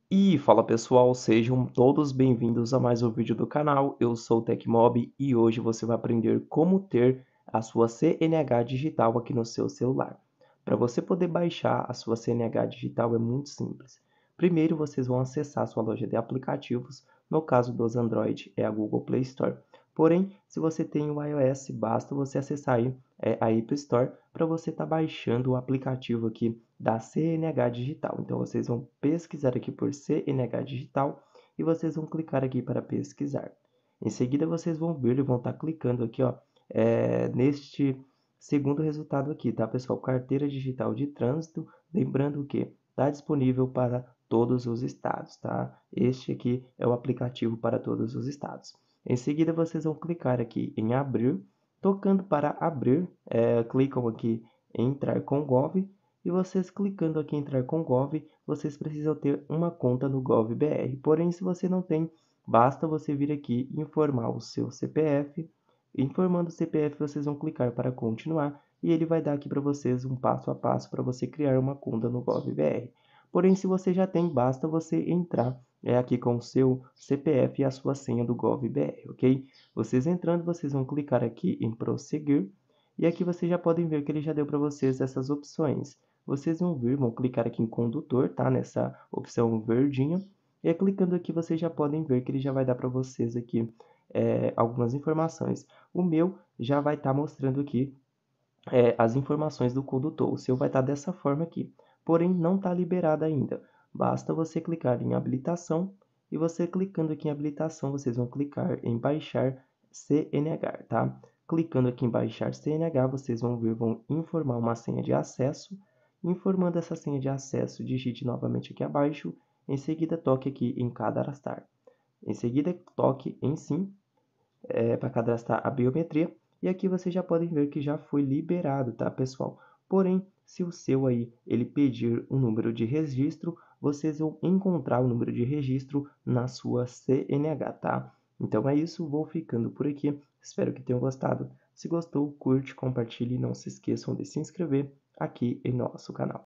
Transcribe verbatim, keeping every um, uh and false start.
E fala pessoal, sejam todos bem-vindos a mais um vídeo do canal. Eu sou o Tecmob e hoje você vai aprender como ter a sua C N H digital aqui no seu celular. Para você poder baixar a sua C N H digital é muito simples. Primeiro vocês vão acessar a sua loja de aplicativos, no caso dos Android é a Google Play Store. Porém, se você tem o iOS, basta você acessar aí é, a App Store para você estar tá baixando o aplicativo aqui da C N H Digital. Então, vocês vão pesquisar aqui por C N H Digital e vocês vão clicar aqui para pesquisar. Em seguida, vocês vão vir e vão estar tá clicando aqui, ó, é, neste segundo resultado aqui, tá, pessoal? Carteira Digital de Trânsito. Lembrando que está disponível para todos os estados, tá? Este aqui é o aplicativo para todos os estados. Em seguida, vocês vão clicar aqui em abrir. Tocando para abrir, é, clicam aqui em entrar com Gov. E vocês clicando aqui em entrar com Gov, vocês precisam ter uma conta no GovBR. Porém, se você não tem, basta você vir aqui e informar o seu C P F. Informando o C P F, vocês vão clicar para continuar e ele vai dar aqui para vocês um passo a passo para você criar uma conta no GovBR. Porém, se você já tem, basta você entrar é aqui com o seu C P F e a sua senha do GovBR, ok? Vocês entrando, vocês vão clicar aqui em prosseguir e aqui vocês já podem ver que ele já deu para vocês essas opções. Vocês vão vir, vão clicar aqui em condutor, tá? Nessa opção verdinha. E clicando aqui, vocês já podem ver que ele já vai dar para vocês aqui é, algumas informações. O meu já vai estar tá mostrando aqui é, as informações do condutor. O seu vai estar tá dessa forma aqui. Porém, não está liberado ainda. Basta você clicar em habilitação. E você clicando aqui em habilitação, vocês vão clicar em baixar C N H, tá? Clicando aqui em baixar C N H, vocês vão ver, vão informar uma senha de acesso. Informando essa senha de acesso, digite novamente aqui abaixo. Em seguida, toque aqui em cadastrar. Em seguida, toque em sim é, para cadastrar a biometria. E aqui vocês já podem ver que já foi liberado, tá, pessoal? Porém, se o seu aí ele pedir um número de registro, vocês vão encontrar o número de registro na sua C N H, tá? Então é isso, vou ficando por aqui. Espero que tenham gostado. Se gostou, curte, compartilhe e não se esqueçam de se inscrever aqui em nosso canal.